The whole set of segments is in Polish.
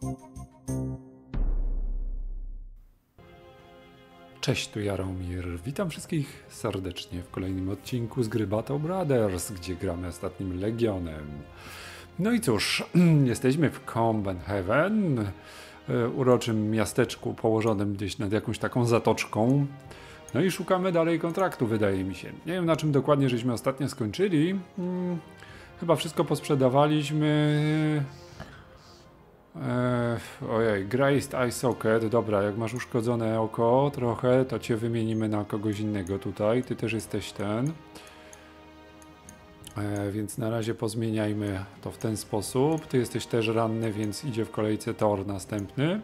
Cześć, tu Jaromir. Witam wszystkich serdecznie w kolejnym odcinku z gry Battle Brothers, gdzie gramy ostatnim Legionem. No i cóż, jesteśmy w Copenhagen, uroczym miasteczku położonym gdzieś nad jakąś taką zatoczką. No i szukamy dalej kontraktu, wydaje mi się. Nie wiem, na czym dokładnie żeśmy ostatnio skończyli. Chyba wszystko posprzedawaliśmy. Ojej, Grazed Eye Socket. Dobra, jak masz uszkodzone oko trochę, to cię wymienimy na kogoś innego tutaj. Ty też jesteś ten. Więc na razie pozmieniajmy to w ten sposób. Ty jesteś też ranny, więc idzie w kolejce Thor następny.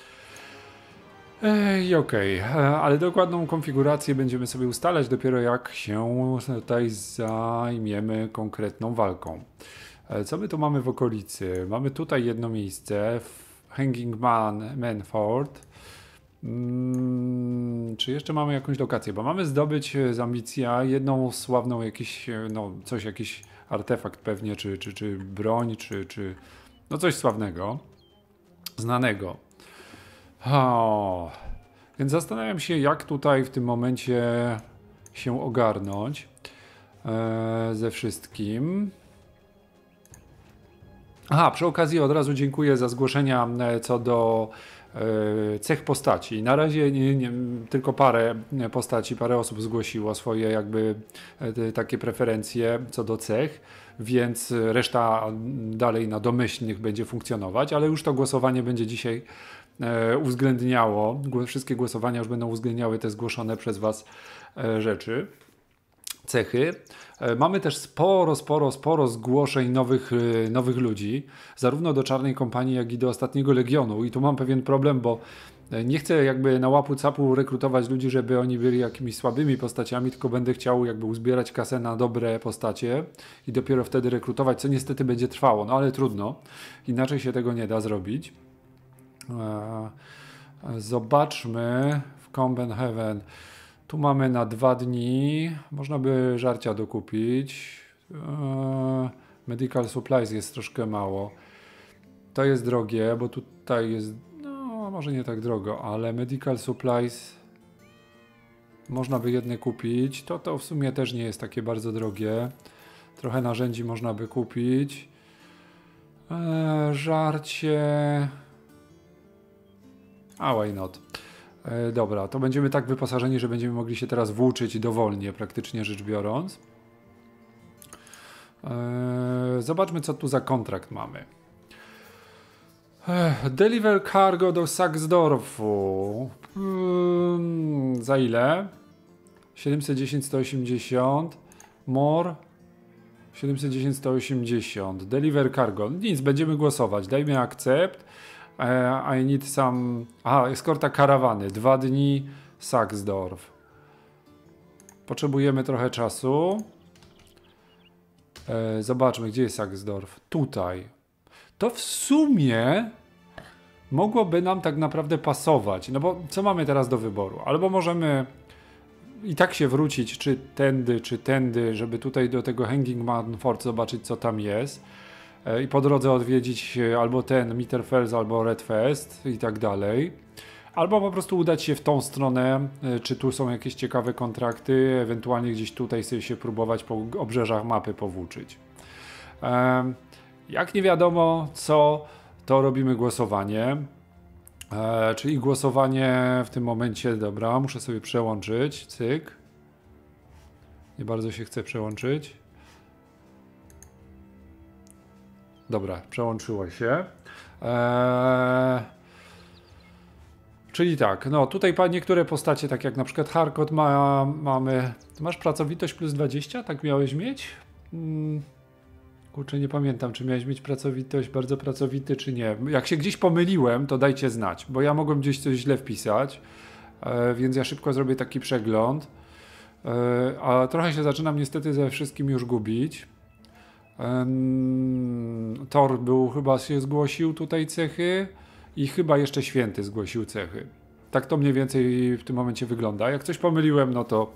I okej, ale dokładną konfigurację będziemy sobie ustalać dopiero jak się tutaj zajmiemy konkretną walką. Co my tu mamy w okolicy? Mamy tutaj jedno miejsce, Hanging Manford. Czy jeszcze mamy jakąś lokację? Bo mamy zdobyć z ambicja jedną sławną jakiś, no coś, jakiś artefakt pewnie, czy broń, czy no coś sławnego, znanego. Więc zastanawiam się, jak tutaj w tym momencie się ogarnąć ze wszystkim. Aha, przy okazji od razu dziękuję za zgłoszenia co do cech postaci. Na razie tylko parę postaci, parę osób zgłosiło swoje jakby takie preferencje co do cech, więc reszta dalej na domyślnych będzie funkcjonować, ale już to głosowanie będzie dzisiaj uwzględniało, wszystkie głosowania już będą uwzględniały te zgłoszone przez Was rzeczy. Cechy. Mamy też sporo zgłoszeń nowych ludzi, zarówno do Czarnej Kompanii, jak i do Ostatniego Legionu. I tu mam pewien problem, bo nie chcę jakby na łapu capu rekrutować ludzi, żeby oni byli jakimiś słabymi postaciami, tylko będę chciał jakby uzbierać kasę na dobre postacie i dopiero wtedy rekrutować, co niestety będzie trwało, no ale trudno. Inaczej się tego nie da zrobić. Zobaczmy w Copenhagen. Tu mamy na 2 dni, można by żarcia dokupić. Medical supplies jest troszkę mało. To jest drogie, bo tutaj jest, no może nie tak drogo, ale medical supplies można by jedne kupić. To w sumie też nie jest takie bardzo drogie. Trochę narzędzi można by kupić. Żarcie... why not? Dobra, to będziemy tak wyposażeni, że będziemy mogli się teraz włóczyć dowolnie, praktycznie rzecz biorąc. Zobaczmy, co tu za kontrakt mamy. Deliver cargo do Saxdorfu. Za ile? 710, 180. More. 710, 180. Deliver cargo. Nic, będziemy głosować. Dajmy akcept. I need some... Aha, eskorta karawany. 2 dni Saxdorf. Potrzebujemy trochę czasu. Zobaczmy, gdzie jest Saxdorf. Tutaj. To w sumie mogłoby nam tak naprawdę pasować. No bo co mamy teraz do wyboru? Albo możemy i tak się wrócić, czy tędy, żeby tutaj do tego Hanging Manford zobaczyć, co tam jest. I po drodze odwiedzić albo ten Mitterfels, albo Redfest i tak dalej. Albo po prostu udać się w tą stronę, czy tu są jakieś ciekawe kontrakty, ewentualnie gdzieś tutaj sobie się próbować po obrzeżach mapy powłóczyć. Jak nie wiadomo co, to robimy głosowanie. Czyli głosowanie w tym momencie, dobra, muszę sobie przełączyć, cyk. Nie bardzo się chce przełączyć. Dobra, przełączyło się. Czyli tak, no tutaj niektóre postacie, tak jak na przykład Harkot mamy... Ty masz pracowitość plus 20? Tak miałeś mieć? Kurczę, nie pamiętam, czy miałeś mieć pracowitość, bardzo pracowity, czy nie. Jak się gdzieś pomyliłem, to dajcie znać, bo ja mogłem gdzieś coś źle wpisać, więc ja szybko zrobię taki przegląd. A trochę się zaczynam niestety ze wszystkim już gubić. Thor chyba się zgłosił tutaj cechy i chyba jeszcze Święty zgłosił cechy. Tak to mniej więcej w tym momencie wygląda. Jak coś pomyliłem, no to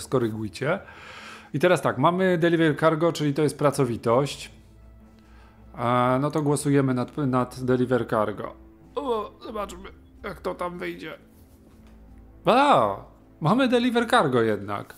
skorygujcie. I teraz tak, mamy Deliver Cargo, czyli to jest pracowitość. No to głosujemy nad Deliver Cargo. O, zobaczmy, jak to tam wyjdzie. Mamy Deliver Cargo jednak.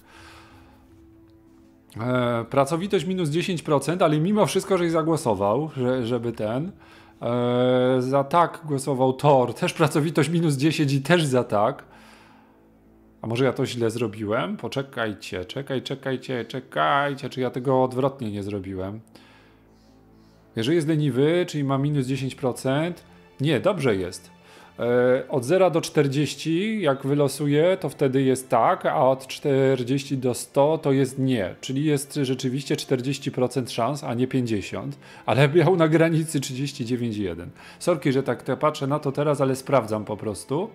Pracowitość minus 10%, ale mimo wszystko, żeś zagłosował, żeby ten. Za tak głosował Thor, też pracowitość minus 10 i też za tak. A może ja to źle zrobiłem? Poczekajcie, czekajcie, czy ja tego odwrotnie nie zrobiłem? Jeżeli jest leniwy, czyli ma minus 10%, nie, dobrze jest. Od 0 do 40, jak wylosuję, to wtedy jest tak, a od 40 do 100 to jest nie. Czyli jest rzeczywiście 40% szans, a nie 50%, ale miał na granicy 39,1. Sorki, że tak patrzę na to teraz, ale sprawdzam po prostu.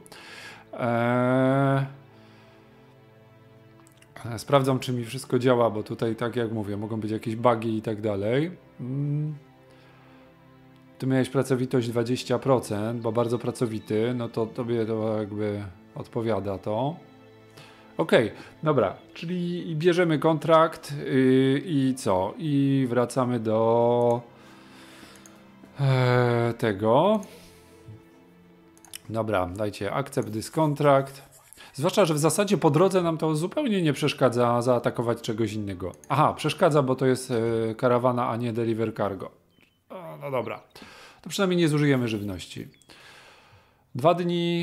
Sprawdzam, czy mi wszystko działa, bo tutaj, tak jak mówię, mogą być jakieś bugi i tak dalej. Tu miałeś pracowitość 20%, bo bardzo pracowity, no to tobie to jakby odpowiada to. Okej, dobra, czyli bierzemy kontrakt i co? I wracamy do tego. Dobra, dajcie accept this contract. Zwłaszcza, że w zasadzie po drodze nam to zupełnie nie przeszkadza zaatakować czegoś innego. Aha, przeszkadza, bo to jest karawana, a nie Deliver Cargo. No dobra, to przynajmniej nie zużyjemy żywności. 2 dni.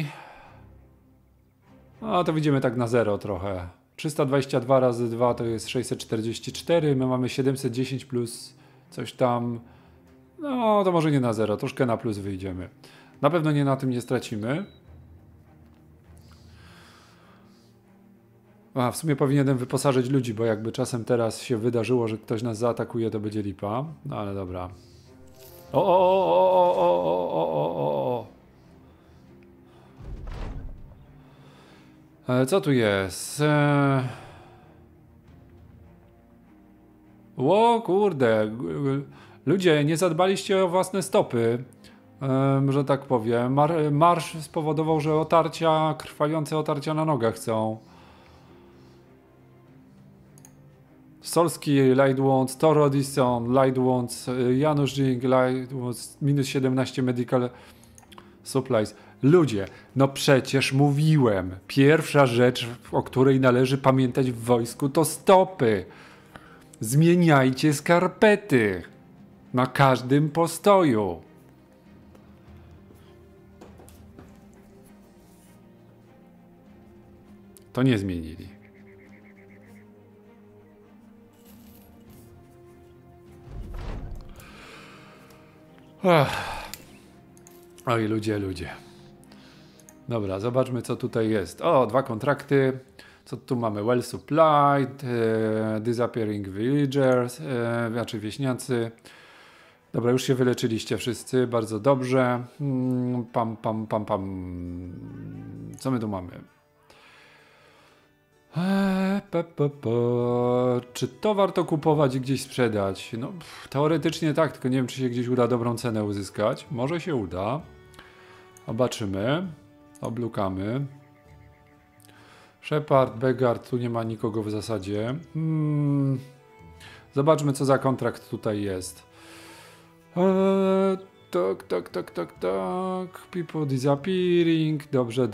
No to widzimy tak na zero trochę. 322 razy 2 to jest 644. My mamy 710 plus coś tam. No to może nie na zero, troszkę na plus wyjdziemy. Na pewno nie na tym nie stracimy. W sumie powinienem wyposażyć ludzi, bo jakby czasem teraz się wydarzyło, że ktoś nas zaatakuje, to będzie lipa. No ale dobra. Co tu jest? O kurde. Ludzie, nie zadbaliście o własne stopy. Że tak powiem. Marsz spowodował, że krwawiące otarcia na nogach są. Solski, Light Wounds, Thor Odysseon, Light Wounds, Janusz Ding, Light Wounds, minus 17 Medical Supplies. Ludzie, no przecież mówiłem, pierwsza rzecz, o której należy pamiętać w wojsku, to stopy. Zmieniajcie skarpety na każdym postoju. To nie zmienili. Oj, ludzie. Dobra, zobaczmy, co tutaj jest. O, 2 kontrakty. Co tu mamy? Well supplied, disappearing villagers, znaczy wieśniacy. Dobra, już się wyleczyliście wszyscy, bardzo dobrze. Pam. Co my tu mamy? Czy to warto kupować i gdzieś sprzedać? No, teoretycznie tak, tylko nie wiem, czy się gdzieś uda dobrą cenę uzyskać. Może się uda. Zobaczymy. Oblukamy. Shepard, Begard, tu nie ma nikogo w zasadzie. Zobaczmy, co za kontrakt tutaj jest. Tak. People disappearing. Dobrze.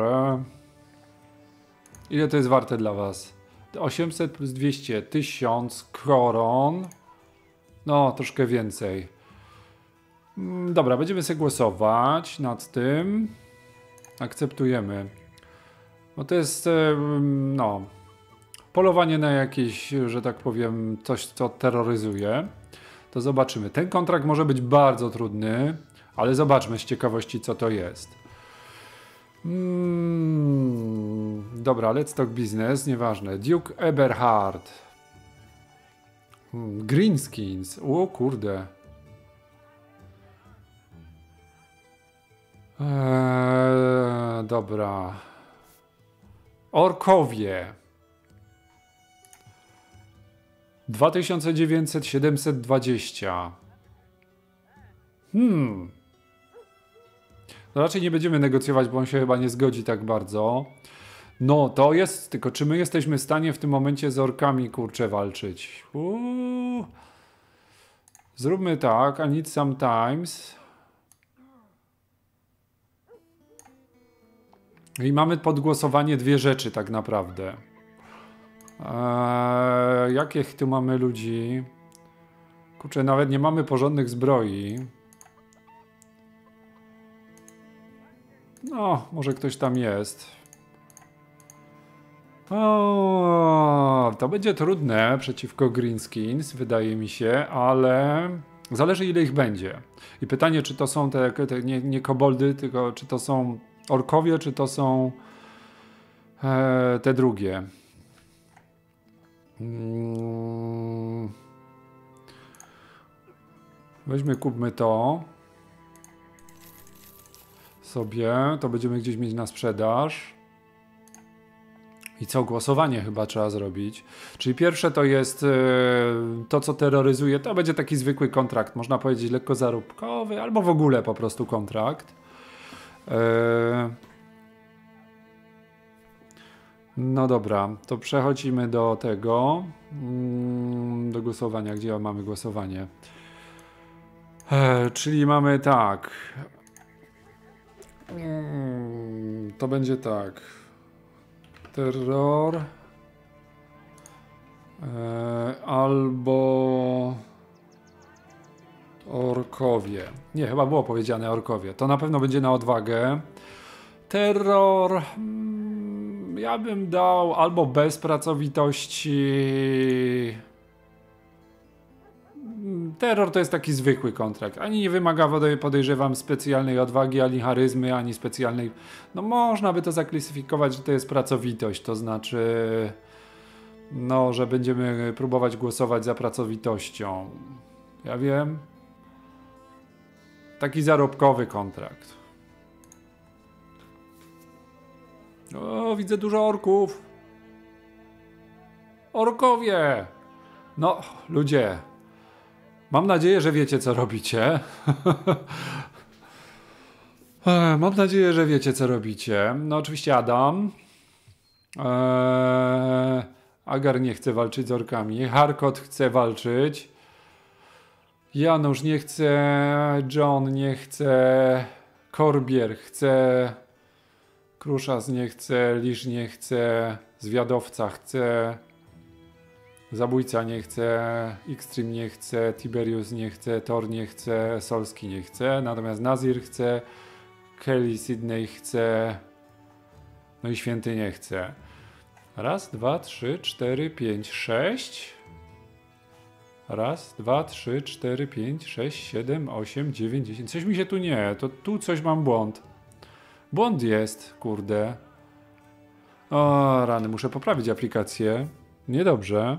Ile to jest warte dla was? 800 plus 200, 1000 koron. No, troszkę więcej. Dobra, będziemy sobie głosować nad tym. Akceptujemy. Bo to jest, no, polowanie na jakieś, że tak powiem, coś, co terroryzuje. To zobaczymy. Ten kontrakt może być bardzo trudny, ale zobaczmy z ciekawości, co to jest. Dobra, let's talk business, nieważne. Duke Eberhard. Greenskins. O kurde. Dobra. Orkowie. 2900, 720. No raczej nie będziemy negocjować, bo on się chyba nie zgodzi tak bardzo. No to jest, tylko czy my jesteśmy w stanie w tym momencie z orkami, kurczę, walczyć? Zróbmy tak, I need sometimes. I mamy pod głosowanie dwie rzeczy tak naprawdę. Jakich tu mamy ludzi? Kurczę, nawet nie mamy porządnych zbroi. No, może ktoś tam jest. O, to będzie trudne przeciwko Greenskins, wydaje mi się, ale zależy ile ich będzie. I pytanie, czy to są te nie koboldy, tylko czy to są orkowie, czy to są te drugie. Weźmy, kupmy to sobie, to będziemy gdzieś mieć na sprzedaż. I co, głosowanie chyba trzeba zrobić. Czyli pierwsze to jest to, co terroryzuje, to będzie taki zwykły kontrakt, można powiedzieć lekko zarobkowy, albo w ogóle po prostu kontrakt. No dobra, to przechodzimy do tego, do głosowania. Gdzie mamy głosowanie? Czyli mamy tak. To będzie tak. Terror. Albo orkowie. Nie, chyba było powiedziane orkowie. To na pewno będzie na odwagę. Terror. Ja bym dał albo bez pracowitości. Terror to jest taki zwykły kontrakt. Ani nie wymaga, podejrzewam, specjalnej odwagi, ani charyzmy, ani specjalnej... No można by to zaklasyfikować, że to jest pracowitość. To znaczy... No, że będziemy próbować głosować za pracowitością. Ja wiem. Taki zarobkowy kontrakt. O, widzę dużo orków. Orkowie! No, ludzie. Mam nadzieję, że wiecie, co robicie. Mam nadzieję, że wiecie, co robicie. No, oczywiście Adam. Agar nie chce walczyć z orkami. Harkot chce walczyć. Janusz nie chce. John nie chce. Korbier chce. Kruszas nie chce. Lisz nie chce. Zwiadowca chce. Zabójca nie chce. Xtreme nie chce. Tiberius nie chce. Thor nie chce. Solski nie chce. Natomiast Nazir chce. Kelly Sydney chce. No i Święty nie chce. Raz, dwa, trzy, cztery, pięć, sześć. Raz, dwa, trzy, cztery, pięć, sześć, siedem, osiem, dziewięć, 10. Coś mi się tu nie. To tu coś mam błąd. Błąd jest, kurde. O, rany, muszę poprawić aplikację. Niedobrze.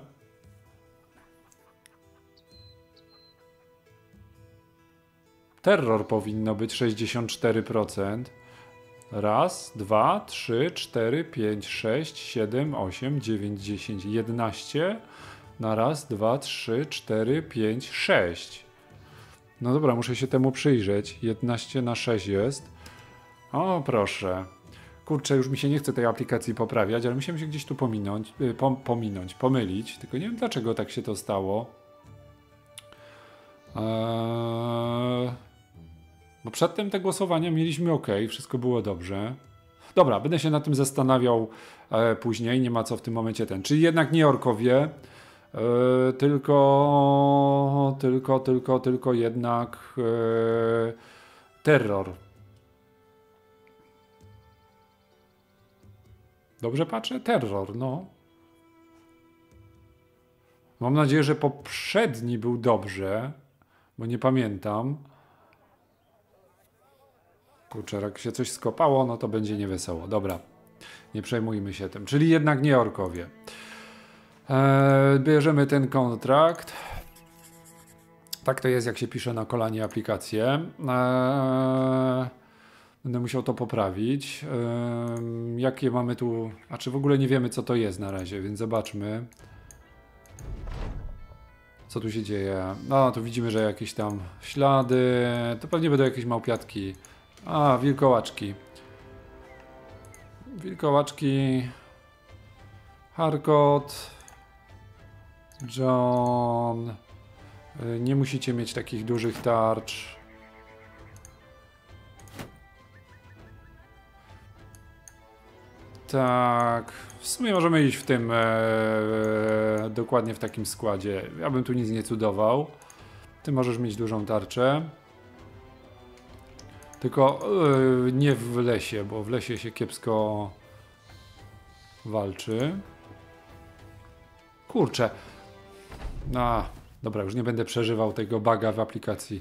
Terror powinno być 64%. Raz, dwa, trzy, cztery, pięć, sześć, siedem, osiem, dziewięć, 10, 11. Na raz, dwa, trzy, cztery, pięć, 6. No dobra, muszę się temu przyjrzeć. 11 na 6 jest. O, proszę. Kurczę, już mi się nie chce tej aplikacji poprawiać, ale musiałem się gdzieś tu pomylić. Tylko nie wiem, dlaczego tak się to stało. Bo przedtem te głosowania mieliśmy ok, wszystko było dobrze. Dobra, będę się nad tym zastanawiał później, nie ma co w tym momencie Czyli jednak nie orkowie, tylko jednak terror. Dobrze patrzę? Terror, no. Mam nadzieję, że poprzedni był dobrze, bo nie pamiętam. Kurczę, jak się coś skopało, no to będzie niewesoło. Dobra, nie przejmujmy się tym. Czyli jednak nie orkowie. Bierzemy ten kontrakt. Tak to jest, jak się pisze na kolanie aplikację. Będę musiał to poprawić. Jakie mamy tu... A czy w ogóle nie wiemy, co to jest na razie, więc zobaczmy. Co tu się dzieje? No, tu widzimy, że jakieś tam ślady. To pewnie będą jakieś małpiatki. A, wilkołaczki. Wilkołaczki. Harkot. John. Nie musicie mieć takich dużych tarcz. Tak, w sumie możemy iść w tym, dokładnie w takim składzie. Ja bym tu nic nie cudował. Ty możesz mieć dużą tarczę. Tylko nie w lesie, bo w lesie się kiepsko walczy. Kurczę. Dobra, już nie będę przeżywał tego buga w aplikacji.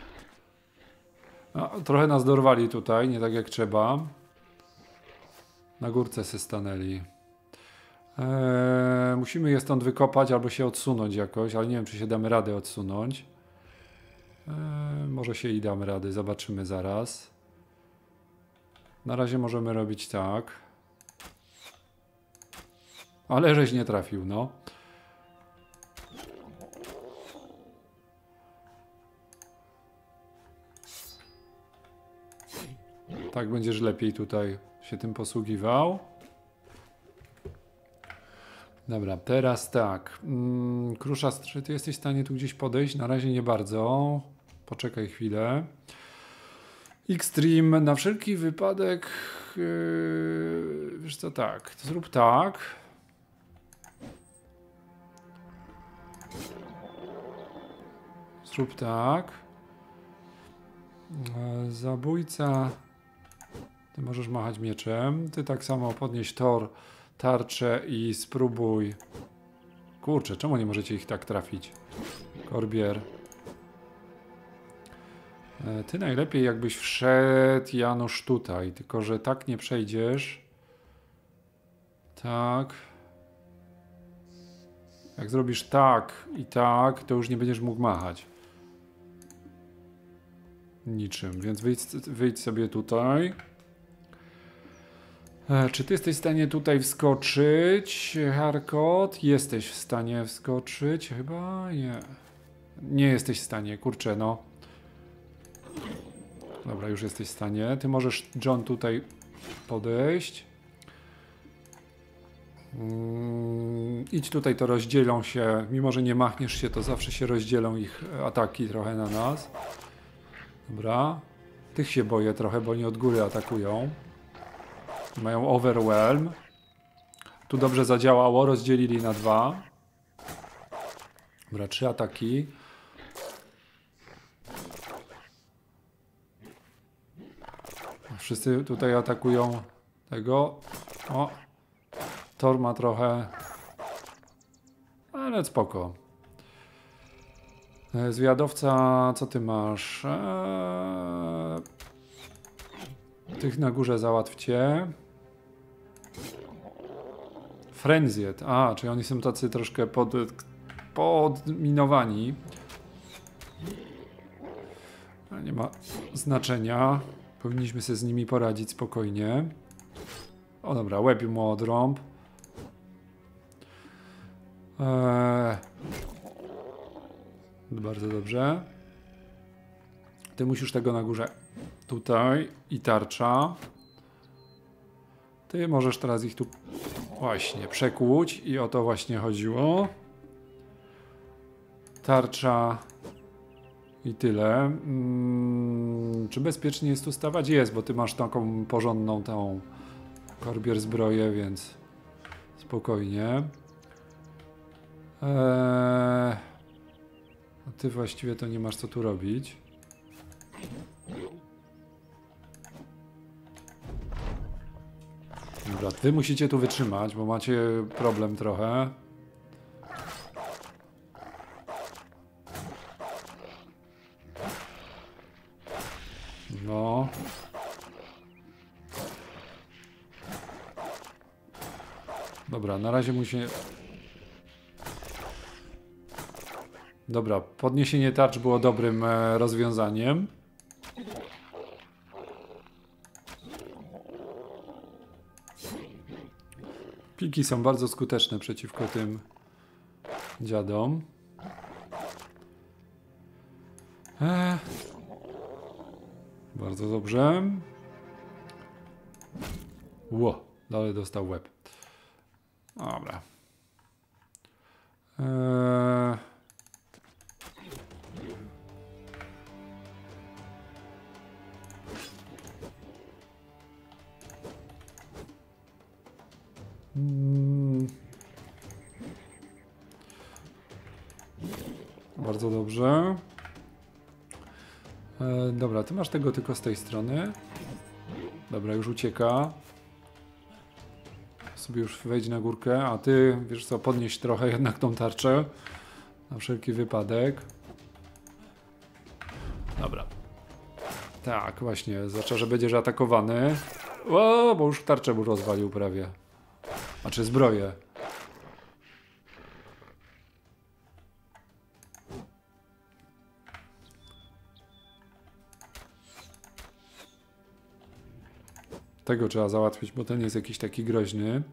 Trochę nas dorwali tutaj, nie tak jak trzeba. Na górce se stanęli. Musimy je stąd wykopać albo się odsunąć jakoś, ale nie wiem, czy się damy radę odsunąć. Może się i damy rady, zobaczymy zaraz. Na razie możemy robić tak. Ale żeś nie trafił, no. Tak będziesz lepiej tutaj się tym posługiwał. Dobra, teraz tak. Kruszas, czy ty jesteś w stanie tu gdzieś podejść? Na razie nie bardzo. Poczekaj chwilę. Xtreme, na wszelki wypadek... wiesz co, tak. Zrób tak. Zrób tak. Zabójca... Ty możesz machać mieczem. Ty tak samo podnieś tarczę i spróbuj. Kurczę, czemu nie możecie ich tak trafić? Korbier. Ty najlepiej jakbyś wszedł, Janusz, tutaj. Tylko że tak nie przejdziesz. Tak. Jak zrobisz tak i tak, to już nie będziesz mógł machać. Niczym, więc wyjdź sobie tutaj. Czy ty jesteś w stanie tutaj wskoczyć, Harkot? Jesteś w stanie wskoczyć? Chyba nie. Nie jesteś w stanie, kurczę, no. Dobra, już jesteś w stanie. Ty możesz, John, tutaj podejść. Idź tutaj, to rozdzielą się. Mimo że nie machniesz się, to zawsze się rozdzielą ich ataki trochę na nas. Dobra. Tych się boję trochę, bo oni od góry atakują. Mają overwhelm. Tu dobrze zadziałało, rozdzielili na 2. Dobra, 3 ataki. Wszyscy tutaj atakują tego. O, Thor ma trochę, ale spoko. Zwiadowca, co ty masz? Tych na górze załatwcie. Frenzied. Czyli oni są tacy troszkę podminowani. Nie ma znaczenia. Powinniśmy sobie z nimi poradzić spokojnie. O dobra, łeb mu odrąb. Bardzo dobrze. Ty musisz tego na górze. Tutaj i tarcza. Ty możesz teraz ich tu właśnie przekłuć i o to właśnie chodziło. Tarcza i tyle. Czy bezpiecznie jest tu stawać? Jest, bo ty masz taką porządną tą korbier zbroję, więc spokojnie. A ty właściwie to nie masz co tu robić. Dobra, wy musicie tu wytrzymać, bo macie problem trochę. No. Dobra, na razie musi... Dobra, podniesienie tarcz było dobrym rozwiązaniem. Piki są bardzo skuteczne przeciwko tym dziadom. Bardzo dobrze. Ło, dalej dostał łeb. Dobra. Bardzo dobrze. Dobra, ty masz tego tylko z tej strony. Dobra, już ucieka. Sobie już wejdź na górkę, a ty, wiesz co, podnieś trochę jednak tą tarczę. Na wszelki wypadek. Dobra. Tak, właśnie, zwłaszcza, że będziesz atakowany. O, bo już tarczę mu rozwalił prawie. Znaczy zbroję. Tego trzeba załatwić, bo ten jest jakiś taki groźny.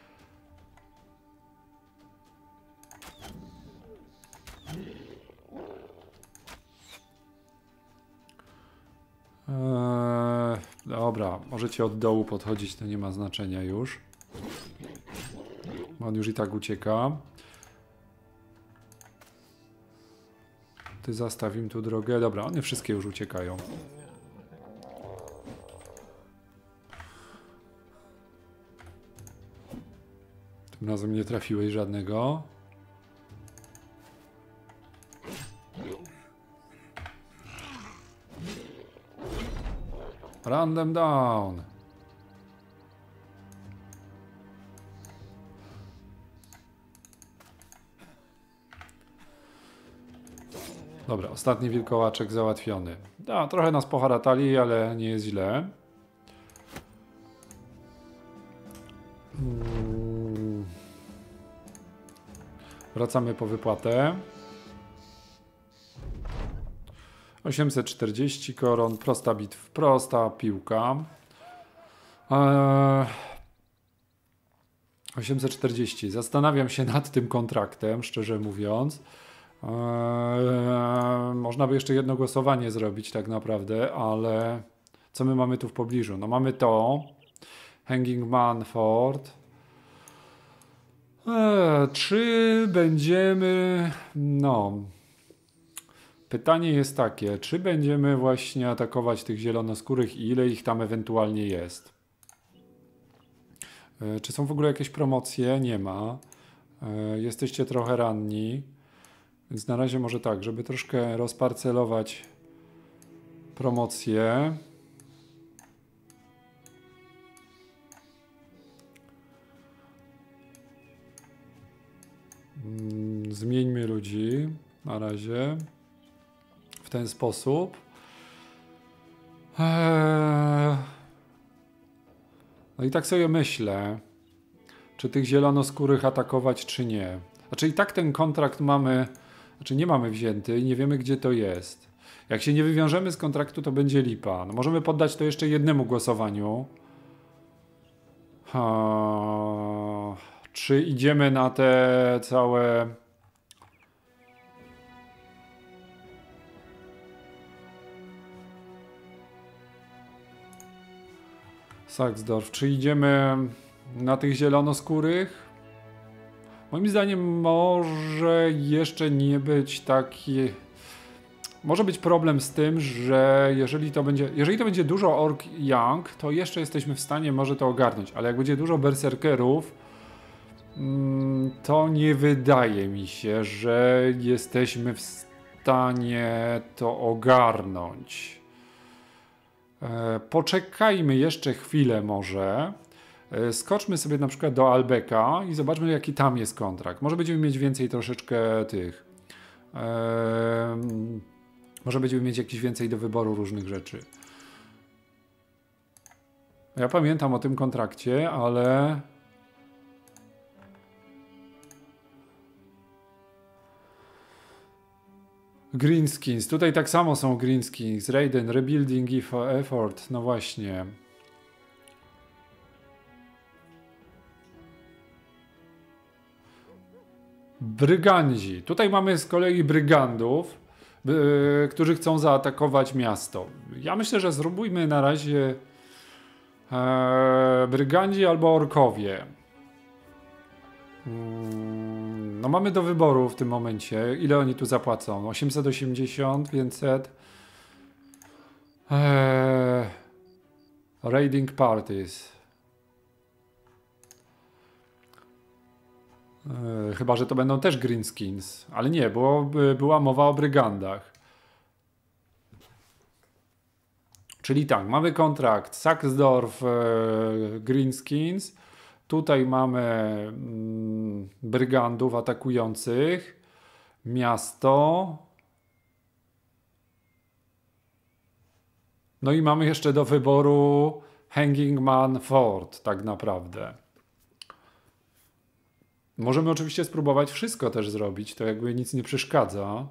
Dobra, możecie od dołu podchodzić, to nie ma znaczenia już. Bo on już i tak ucieka. Ty zastaw im tu drogę. Dobra, one wszystkie już uciekają. Tym razem nie trafiłeś żadnego. Run them down. Dobra, ostatni wilkołaczek załatwiony. Da, trochę nas poharatali, ale nie jest źle. Wracamy po wypłatę. 840 koron, prosta bitwa, prosta piłka. 840. Zastanawiam się nad tym kontraktem, szczerze mówiąc. Można by jeszcze jedno głosowanie zrobić tak naprawdę, ale co my mamy tu w pobliżu? No mamy to. Hanging Manford. Czy będziemy... No... Pytanie jest takie, czy będziemy właśnie atakować tych zielonoskórych i ile ich tam ewentualnie jest? Czy są w ogóle jakieś promocje? Nie ma. Jesteście trochę ranni, więc na razie może tak, żeby troszkę rozparcelować promocje. Zmieńmy ludzi na razie. W ten sposób. No i tak sobie myślę, czy tych zielonoskórych atakować, czy nie. Znaczy i tak ten kontrakt mamy, znaczy nie mamy wzięty i nie wiemy, gdzie to jest. Jak się nie wywiążemy z kontraktu, to będzie lipa. No możemy poddać to jeszcze jednemu głosowaniu. Czy idziemy na te całe... Saxdorf, czy idziemy na tych zielonoskórych? Moim zdaniem może jeszcze nie być taki... Może być problem z tym, że jeżeli to będzie dużo Orc Young, to jeszcze jesteśmy w stanie może to ogarnąć, ale jak będzie dużo berserkerów, to nie wydaje mi się, że jesteśmy w stanie to ogarnąć. Poczekajmy jeszcze chwilę może. Skoczmy sobie na przykład do Albeka i zobaczmy, jaki tam jest kontrakt. Może będziemy mieć więcej troszeczkę tych... może będziemy mieć jakieś więcej do wyboru różnych rzeczy. Ja pamiętam o tym kontrakcie, ale... Greenskins. Tutaj tak samo są Greenskins. Raiden, Rebuilding Effort. No właśnie. Brygandzi. Tutaj mamy z kolei brygandów, którzy chcą zaatakować miasto. Ja myślę, że spróbujmy na razie brygandzi albo orkowie. No mamy do wyboru w tym momencie. Ile oni tu zapłacą? 880, 500. Raiding parties. Chyba że to będą też Greenskins. Ale nie, była mowa o Brygandach. Czyli tak, mamy kontrakt Saxdorf, Greenskins. Tutaj mamy Brygandów atakujących. Miasto. No i mamy jeszcze do wyboru Hanging Man Fort, tak naprawdę. Możemy oczywiście spróbować wszystko też zrobić, to jakby nic nie przeszkadza.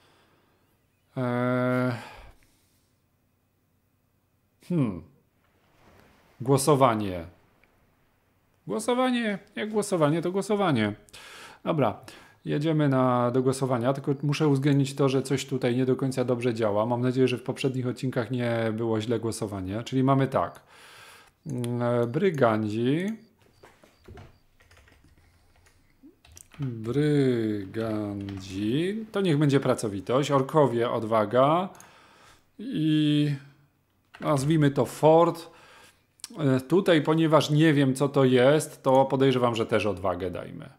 Głosowanie. Głosowanie, jak głosowanie, to głosowanie. Dobra, jedziemy do głosowania, tylko muszę uwzględnić to, że coś tutaj nie do końca dobrze działa. Mam nadzieję, że w poprzednich odcinkach nie było źle głosowanie. Czyli mamy tak. Brygandzi. To niech będzie pracowitość. Orkowie, odwaga. I nazwijmy to fort. Tutaj, ponieważ nie wiem, co to jest, to podejrzewam, że też odwagę dajmy.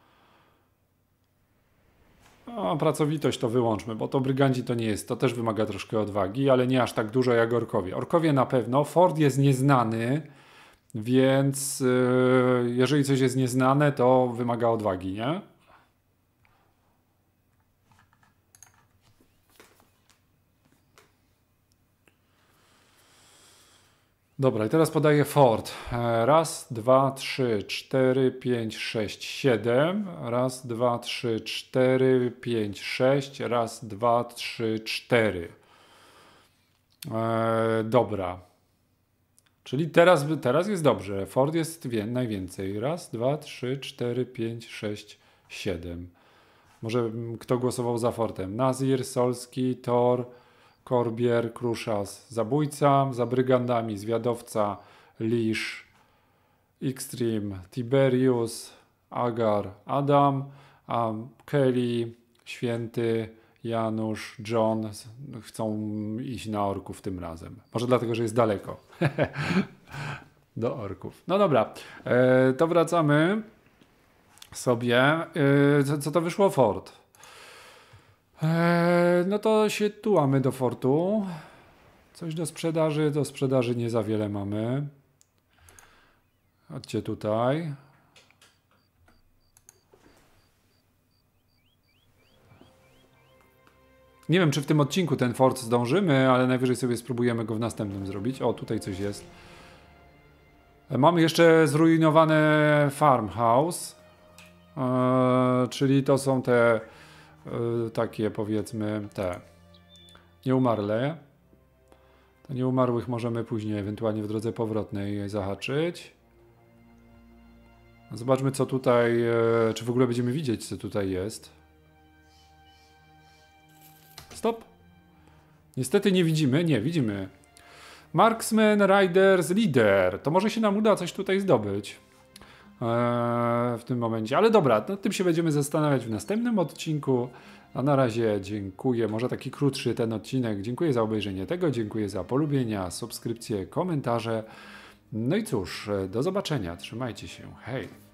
A pracowitość to wyłączmy, bo to brygandzi to nie jest. To też wymaga troszkę odwagi, ale nie aż tak dużo jak orkowie. Orkowie na pewno. Fort jest nieznany, więc jeżeli coś jest nieznane, to wymaga odwagi, nie? Dobra, i teraz podaję fort. Raz, dwa, trzy, cztery, pięć, sześć, siedem. Raz, dwa, trzy, cztery, pięć, sześć. Raz, dwa, trzy, cztery. Dobra. Czyli teraz jest dobrze. Fort jest najwięcej. Raz, dwa, trzy, cztery, pięć, sześć, siedem. Może kto głosował za fortem? Nazir, Solski, Thor, Korbier, Kruszas, zabójca, za brygandami, zwiadowca, Lisz, Extreme, Tiberius, Agar, Adam, a Kelly, Święty, Janusz, John chcą iść na orków tym razem. Może dlatego, że jest daleko. Do orków. No dobra, to wracamy sobie. Co to wyszło? Fort. No to się tułamy do fortu. Coś do sprzedaży. Do sprzedaży nie za wiele mamy. Chodźcie tutaj. Nie wiem, czy w tym odcinku ten fort zdążymy, ale najwyżej sobie spróbujemy go w następnym zrobić. O, tutaj coś jest. Mamy jeszcze zrujnowane farmhouse. Czyli to są te takie, powiedzmy, te nieumarle. To nieumarłych możemy później ewentualnie w drodze powrotnej zahaczyć. Zobaczmy, co tutaj, czy w ogóle będziemy widzieć, co tutaj jest. Stop. Niestety nie widzimy. Nie, widzimy. Marksman, Riders, Leader. To może się nam uda coś tutaj zdobyć w tym momencie. Ale dobra, nad tym się będziemy zastanawiać w następnym odcinku. A na razie dziękuję. Może taki krótszy ten odcinek. Dziękuję za obejrzenie tego. Dziękuję za polubienia, subskrypcje, komentarze. No i cóż, do zobaczenia. Trzymajcie się. Hej.